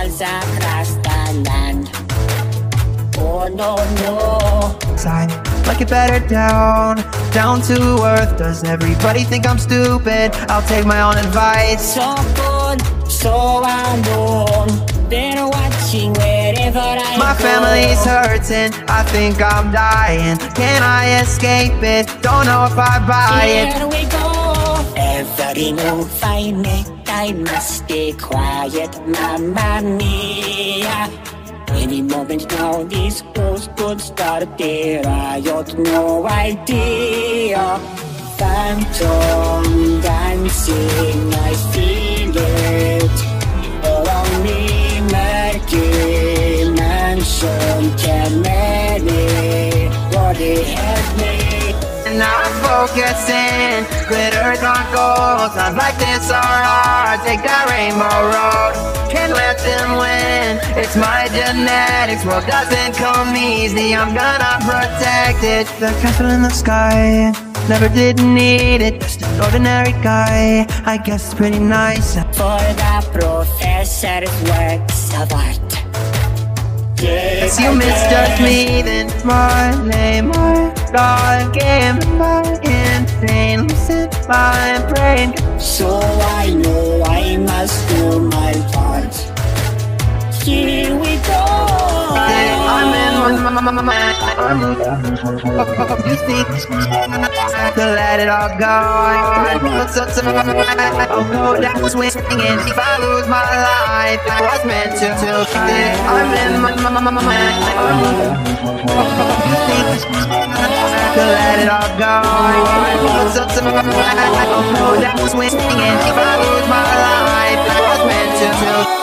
goes across the land. Oh no, no. Side, like it better down to earth. Does everybody think I'm stupid? I'll take my own advice. So good, so alone. Been watching wherever I go. My family's hurting, I think I'm dying. Can I escape it? Don't know if I buy it. Here we go. Every move I make, I must stay quiet, mamma mia. Any moment now, this ghost could start a riot, no idea. Phantom dancing, I feel it. Around me, Mercury Mansion, Kennedy, body help me. Now I'm focusing, glitters on gold. Times like this are hard, take that rainbow road. Can't let them win, it's my genetics. World doesn't come easy, I'm gonna protect it. The castle in the sky, never did need it. Just an ordinary guy, I guess it's pretty nice. For the professor's works of art. If you misjudge me, then my name, my God gave my insane, lucid my brain. So I know I must do my part. Here we go. I'm in my you speak to let it all go. I'll go down swinging if I lose my life. It was meant to. I'm in my to let it all go. I'll go down swinging if I lose my life. It was meant to.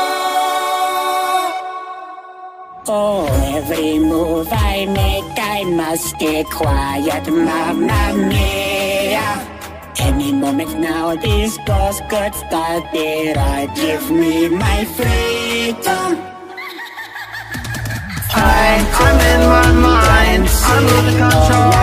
Oh, every move I make, I must stay quiet, mamma mia. Any moment now, this ghost could start the ride. Give me my freedom. I'm in my mind, I'm losing control.